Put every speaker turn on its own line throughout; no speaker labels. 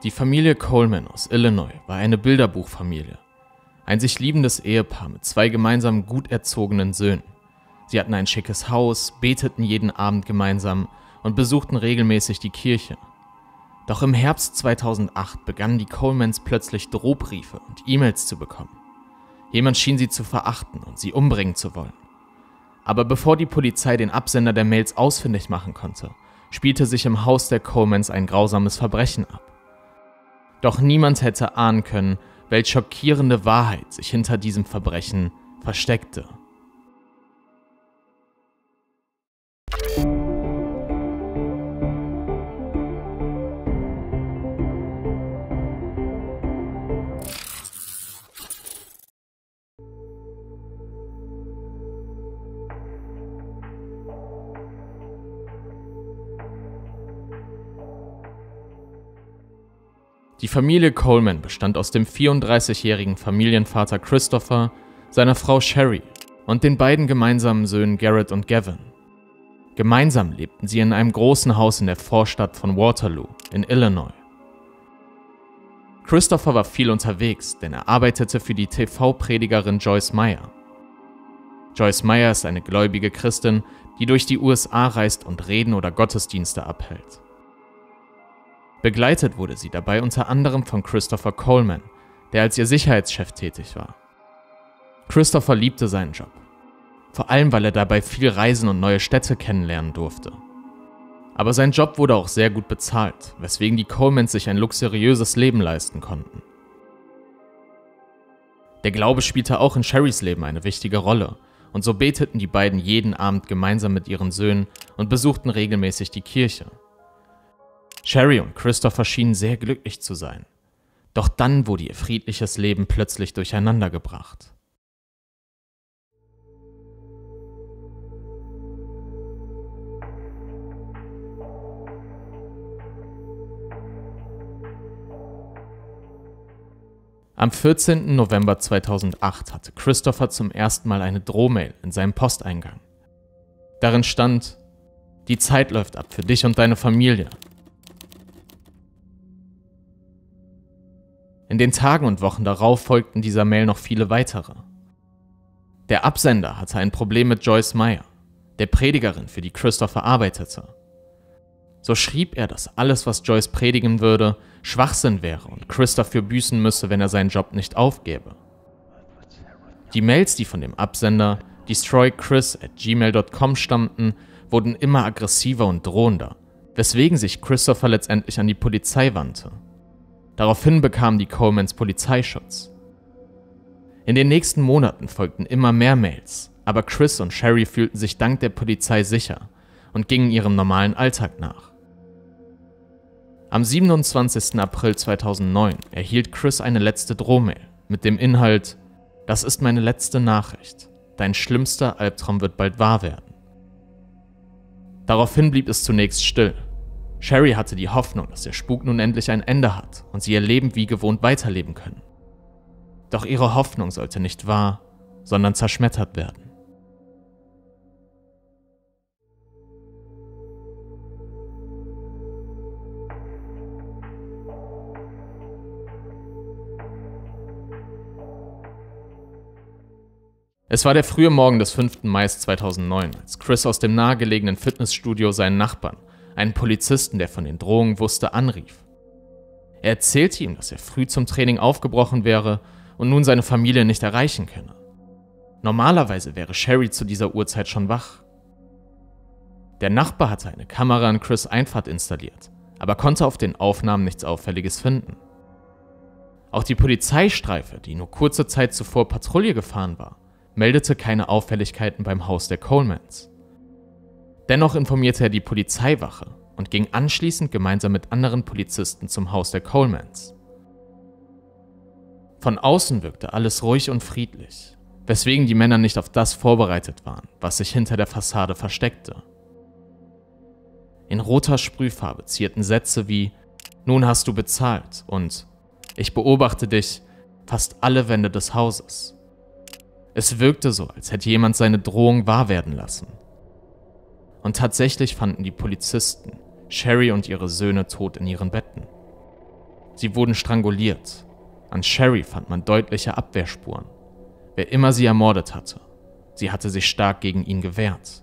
Die Familie Coleman aus Illinois war eine Bilderbuchfamilie. Ein sich liebendes Ehepaar mit 2 gemeinsam gut erzogenen Söhnen. Sie hatten ein schickes Haus, beteten jeden Abend gemeinsam und besuchten regelmäßig die Kirche. Doch im Herbst 2008 begannen die Colemans plötzlich Drohbriefe und E-Mails zu bekommen. Jemand schien sie zu verachten und sie umbringen zu wollen. Aber bevor die Polizei den Absender der Mails ausfindig machen konnte, spielte sich im Haus der Colemans ein grausames Verbrechen ab. Doch niemand hätte ahnen können, welch schockierende Wahrheit sich hinter diesem Verbrechen versteckte. Die Familie Coleman bestand aus dem 34-jährigen Familienvater Christopher, seiner Frau Sherry und den beiden gemeinsamen Söhnen Garrett und Gavin. Gemeinsam lebten sie in einem großen Haus in der Vorstadt von Waterloo in Illinois. Christopher war viel unterwegs, denn er arbeitete für die TV-Predigerin Joyce Meyer. Joyce Meyer ist eine gläubige Christin, die durch die USA reist und Reden oder Gottesdienste abhält. Begleitet wurde sie dabei unter anderem von Christopher Coleman, der als ihr Sicherheitschef tätig war. Christopher liebte seinen Job, vor allem weil er dabei viel reisen und neue Städte kennenlernen durfte. Aber sein Job wurde auch sehr gut bezahlt, weswegen die Colemans sich ein luxuriöses Leben leisten konnten. Der Glaube spielte auch in Sherrys Leben eine wichtige Rolle, und so beteten die beiden jeden Abend gemeinsam mit ihren Söhnen und besuchten regelmäßig die Kirche. Sherry und Christopher schienen sehr glücklich zu sein. Doch dann wurde ihr friedliches Leben plötzlich durcheinandergebracht. Am 14. November 2008 hatte Christopher zum ersten Mal eine Drohmail in seinem Posteingang. Darin stand: Die Zeit läuft ab für dich und deine Familie. In den Tagen und Wochen darauf folgten dieser Mail noch viele weitere. Der Absender hatte ein Problem mit Joyce Meyer, der Predigerin, für die Christopher arbeitete. So schrieb er, dass alles, was Joyce predigen würde, Schwachsinn wäre und Chris dafür büßen müsse, wenn er seinen Job nicht aufgebe. Die Mails, die von dem Absender destroychris@gmail.com stammten, wurden immer aggressiver und drohender, weswegen sich Christopher letztendlich an die Polizei wandte. Daraufhin bekamen die Colemans Polizeischutz. In den nächsten Monaten folgten immer mehr Mails, aber Chris und Sherry fühlten sich dank der Polizei sicher und gingen ihrem normalen Alltag nach. Am 27. April 2009 erhielt Chris eine letzte Drohmail mit dem Inhalt: Das ist meine letzte Nachricht. Dein schlimmster Albtraum wird bald wahr werden. Daraufhin blieb es zunächst still. Sherry hatte die Hoffnung, dass der Spuk nun endlich ein Ende hat und sie ihr Leben wie gewohnt weiterleben können. Doch ihre Hoffnung sollte nicht wahr, sondern zerschmettert werden. Es war der frühe Morgen des 5. Mai 2009, als Chris aus dem nahegelegenen Fitnessstudio seinen Nachbarn, einen Polizisten, der von den Drohungen wusste, anrief. Er erzählte ihm, dass er früh zum Training aufgebrochen wäre und nun seine Familie nicht erreichen könne. Normalerweise wäre Sherry zu dieser Uhrzeit schon wach. Der Nachbar hatte eine Kamera in Chris' Einfahrt installiert, aber konnte auf den Aufnahmen nichts Auffälliges finden. Auch die Polizeistreife, die nur kurze Zeit zuvor Patrouille gefahren war, meldete keine Auffälligkeiten beim Haus der Colemans. Dennoch informierte er die Polizeiwache und ging anschließend gemeinsam mit anderen Polizisten zum Haus der Colemans. Von außen wirkte alles ruhig und friedlich, weswegen die Männer nicht auf das vorbereitet waren, was sich hinter der Fassade versteckte. In roter Sprühfarbe zierten Sätze wie „Nun hast du bezahlt" und „Ich beobachte dich" fast alle Wände des Hauses. Es wirkte so, als hätte jemand seine Drohung wahr werden lassen. Und tatsächlich fanden die Polizisten Sherry und ihre Söhne tot in ihren Betten. Sie wurden stranguliert. An Sherry fand man deutliche Abwehrspuren. Wer immer sie ermordet hatte, sie hatte sich stark gegen ihn gewehrt.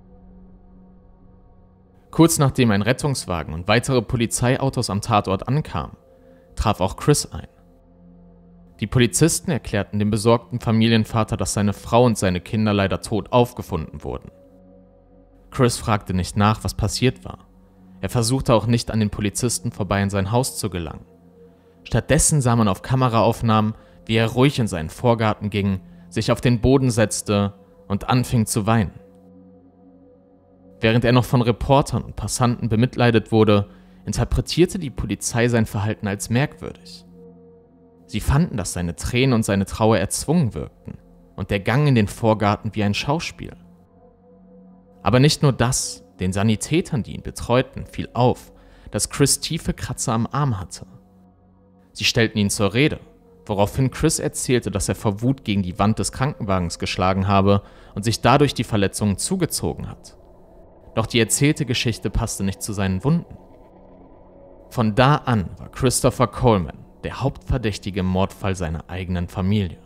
Kurz nachdem ein Rettungswagen und weitere Polizeiautos am Tatort ankamen, traf auch Chris ein. Die Polizisten erklärten dem besorgten Familienvater, dass seine Frau und seine Kinder leider tot aufgefunden wurden. Chris fragte nicht nach, was passiert war. Er versuchte auch nicht an den Polizisten vorbei in sein Haus zu gelangen. Stattdessen sah man auf Kameraaufnahmen, wie er ruhig in seinen Vorgarten ging, sich auf den Boden setzte und anfing zu weinen. Während er noch von Reportern und Passanten bemitleidet wurde, interpretierte die Polizei sein Verhalten als merkwürdig. Sie fanden, dass seine Tränen und seine Trauer erzwungen wirkten und der Gang in den Vorgarten wie ein Schauspiel. Aber nicht nur das, den Sanitätern, die ihn betreuten, fiel auf, dass Chris tiefe Kratzer am Arm hatte. Sie stellten ihn zur Rede, woraufhin Chris erzählte, dass er vor Wut gegen die Wand des Krankenwagens geschlagen habe und sich dadurch die Verletzungen zugezogen hat. Doch die erzählte Geschichte passte nicht zu seinen Wunden. Von da an war Christopher Coleman der Hauptverdächtige im Mordfall seiner eigenen Familie.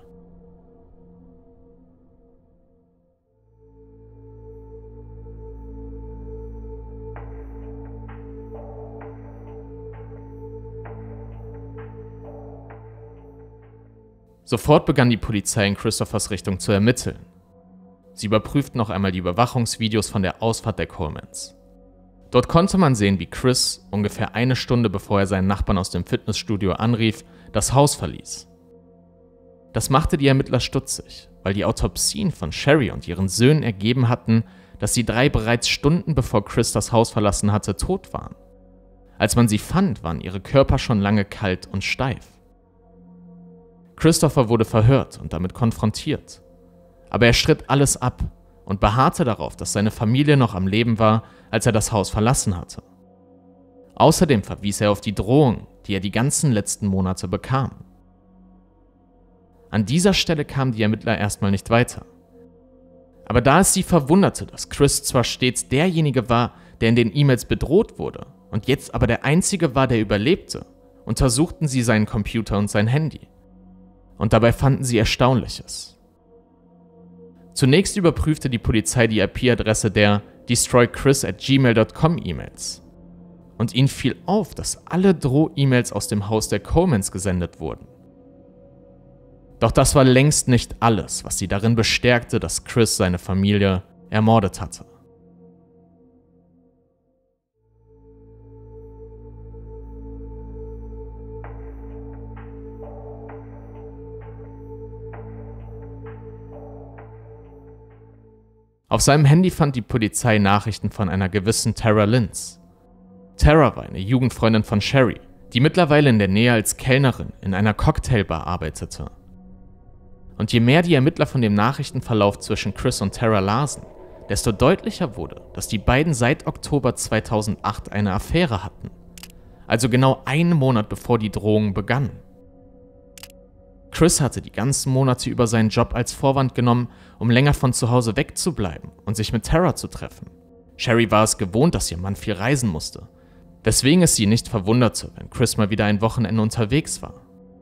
Sofort begann die Polizei in Christophers Richtung zu ermitteln. Sie überprüften noch einmal die Überwachungsvideos von der Ausfahrt der Colemans. Dort konnte man sehen, wie Chris, ungefähr eine Stunde bevor er seinen Nachbarn aus dem Fitnessstudio anrief, das Haus verließ. Das machte die Ermittler stutzig, weil die Autopsien von Sherry und ihren Söhnen ergeben hatten, dass sie 3 bereits Stunden bevor Chris das Haus verlassen hatte, tot waren. Als man sie fand, waren ihre Körper schon lange kalt und steif. Christopher wurde verhört und damit konfrontiert. Aber er stritt alles ab und beharrte darauf, dass seine Familie noch am Leben war, als er das Haus verlassen hatte. Außerdem verwies er auf die Drohung, die er die ganzen letzten Monate bekam. An dieser Stelle kamen die Ermittler erstmal nicht weiter. Aber da es sie verwunderte, dass Chris zwar stets derjenige war, der in den E-Mails bedroht wurde und jetzt aber der Einzige war, der überlebte, untersuchten sie seinen Computer und sein Handy. Und dabei fanden sie Erstaunliches. Zunächst überprüfte die Polizei die IP-Adresse der destroychris@gmail.com E-Mails. Und ihnen fiel auf, dass alle Droh-E-Mails aus dem Haus der Colemans gesendet wurden. Doch das war längst nicht alles, was sie darin bestärkte, dass Chris seine Familie ermordet hatte. Auf seinem Handy fand die Polizei Nachrichten von einer gewissen Tara Lynch. Tara war eine Jugendfreundin von Sherry, die mittlerweile in der Nähe als Kellnerin in einer Cocktailbar arbeitete. Und je mehr die Ermittler von dem Nachrichtenverlauf zwischen Chris und Tara lasen, desto deutlicher wurde, dass die beiden seit Oktober 2008 eine Affäre hatten. Also genau einen Monat bevor die Drohungen begannen. Chris hatte die ganzen Monate über seinen Job als Vorwand genommen, um länger von zu Hause wegzubleiben und sich mit Tara zu treffen. Sherry war es gewohnt, dass ihr Mann viel reisen musste, weswegen es sie nicht verwunderte, wenn Chris mal wieder ein Wochenende unterwegs war.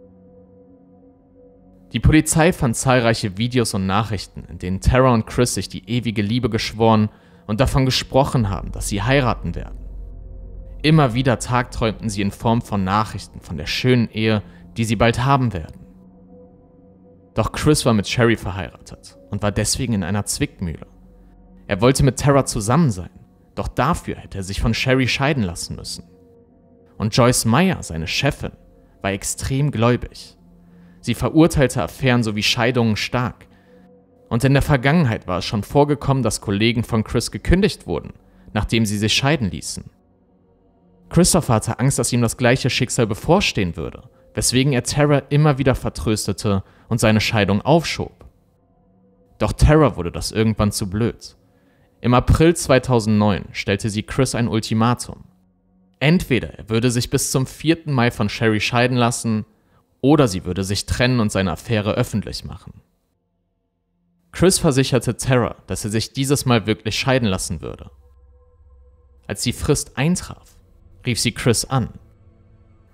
Die Polizei fand zahlreiche Videos und Nachrichten, in denen Tara und Chris sich die ewige Liebe geschworen und davon gesprochen haben, dass sie heiraten werden. Immer wieder tagträumten sie in Form von Nachrichten von der schönen Ehe, die sie bald haben werden. Doch Chris war mit Sherry verheiratet und war deswegen in einer Zwickmühle. Er wollte mit Tara zusammen sein, doch dafür hätte er sich von Sherry scheiden lassen müssen. Und Joyce Meyer, seine Chefin, war extrem gläubig. Sie verurteilte Affären sowie Scheidungen stark. Und in der Vergangenheit war es schon vorgekommen, dass Kollegen von Chris gekündigt wurden, nachdem sie sich scheiden ließen. Christopher hatte Angst, dass ihm das gleiche Schicksal bevorstehen würde, weswegen er Tara immer wieder vertröstete und seine Scheidung aufschob. Doch Tara wurde das irgendwann zu blöd. Im April 2009 stellte sie Chris ein Ultimatum. Entweder er würde sich bis zum 4. Mai von Sherry scheiden lassen, oder sie würde sich trennen und seine Affäre öffentlich machen. Chris versicherte Tara, dass er sich dieses Mal wirklich scheiden lassen würde. Als die Frist eintraf, rief sie Chris an.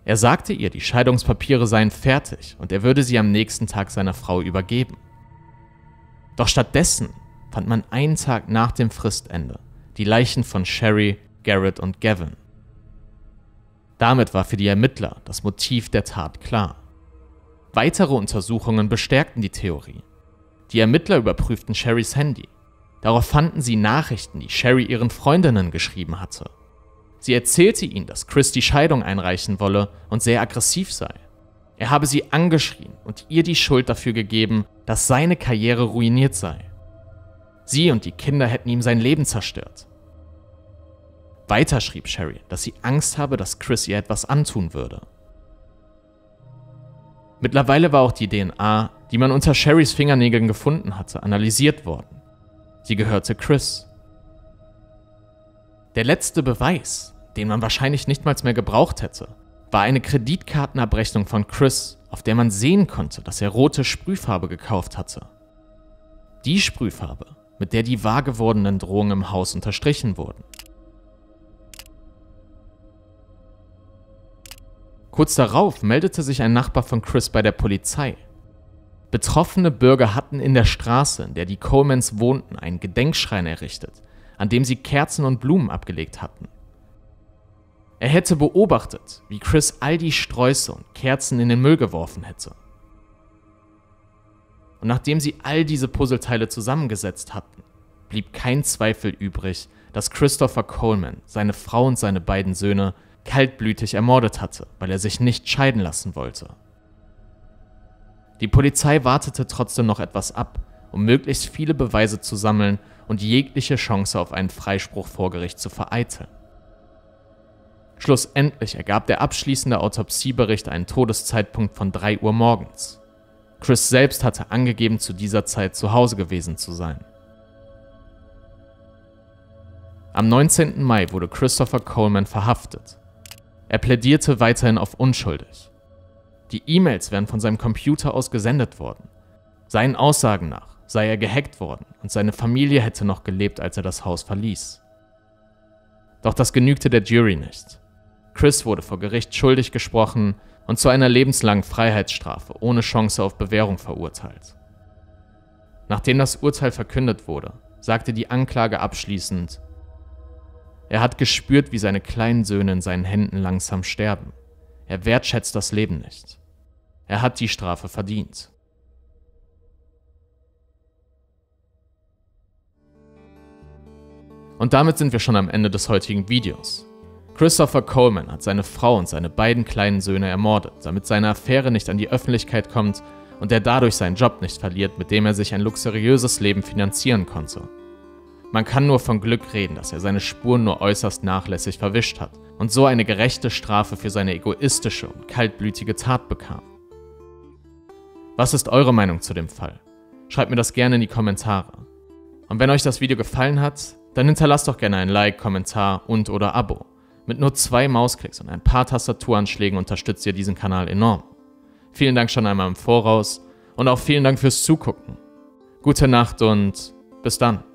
Er sagte ihr, die Scheidungspapiere seien fertig und er würde sie am nächsten Tag seiner Frau übergeben. Doch stattdessen fand man einen Tag nach dem Fristende die Leichen von Sherry, Garrett und Gavin. Damit war für die Ermittler das Motiv der Tat klar. Weitere Untersuchungen bestärkten die Theorie. Die Ermittler überprüften Sherrys Handy. Darauf fanden sie Nachrichten, die Sherry ihren Freundinnen geschrieben hatte. Sie erzählte ihnen, dass Chris die Scheidung einreichen wolle und sehr aggressiv sei. Er habe sie angeschrien und ihr die Schuld dafür gegeben, dass seine Karriere ruiniert sei. Sie und die Kinder hätten ihm sein Leben zerstört. Weiter schrieb Sherry, dass sie Angst habe, dass Chris ihr etwas antun würde. Mittlerweile war auch die DNA, die man unter Sherrys Fingernägeln gefunden hatte, analysiert worden. Sie gehörte Chris. Der letzte Beweis, den man wahrscheinlich nicht mal mehr gebraucht hätte, war eine Kreditkartenabrechnung von Chris, auf der man sehen konnte, dass er rote Sprühfarbe gekauft hatte. Die Sprühfarbe, mit der die wahr gewordenen Drohungen im Haus unterstrichen wurden. Kurz darauf meldete sich ein Nachbar von Chris bei der Polizei. Betroffene Bürger hatten in der Straße, in der die Colemans wohnten, einen Gedenkschrein errichtet, an dem sie Kerzen und Blumen abgelegt hatten. Er hätte beobachtet, wie Chris all die Sträuße und Kerzen in den Müll geworfen hätte. Und nachdem sie all diese Puzzleteile zusammengesetzt hatten, blieb kein Zweifel übrig, dass Christopher Coleman seine Frau und seine beiden Söhne kaltblütig ermordet hatte, weil er sich nicht scheiden lassen wollte. Die Polizei wartete trotzdem noch etwas ab, um möglichst viele Beweise zu sammeln und jegliche Chance auf einen Freispruch vor Gericht zu vereiteln. Schlussendlich ergab der abschließende Autopsiebericht einen Todeszeitpunkt von 3 Uhr morgens. Chris selbst hatte angegeben, zu dieser Zeit zu Hause gewesen zu sein. Am 19. Mai wurde Christopher Coleman verhaftet. Er plädierte weiterhin auf unschuldig. Die E-Mails wären von seinem Computer aus gesendet worden. Seinen Aussagen nach sei er gehackt worden und seine Familie hätte noch gelebt, als er das Haus verließ. Doch das genügte der Jury nicht. Chris wurde vor Gericht schuldig gesprochen und zu einer lebenslangen Freiheitsstrafe ohne Chance auf Bewährung verurteilt. Nachdem das Urteil verkündet wurde, sagte die Anklage abschließend: Er hat gespürt, wie seine kleinen Söhne in seinen Händen langsam sterben. Er wertschätzt das Leben nicht. Er hat die Strafe verdient. Und damit sind wir schon am Ende des heutigen Videos. Christopher Coleman hat seine Frau und seine beiden kleinen Söhne ermordet, damit seine Affäre nicht an die Öffentlichkeit kommt und er dadurch seinen Job nicht verliert, mit dem er sich ein luxuriöses Leben finanzieren konnte. Man kann nur von Glück reden, dass er seine Spuren nur äußerst nachlässig verwischt hat und so eine gerechte Strafe für seine egoistische und kaltblütige Tat bekam. Was ist eure Meinung zu dem Fall? Schreibt mir das gerne in die Kommentare. Und wenn euch das Video gefallen hat, dann hinterlasst doch gerne ein Like, Kommentar und/oder Abo. Mit nur 2 Mausklicks und ein paar Tastaturanschlägen unterstützt ihr diesen Kanal enorm. Vielen Dank schon einmal im Voraus und auch vielen Dank fürs Zugucken. Gute Nacht und bis dann.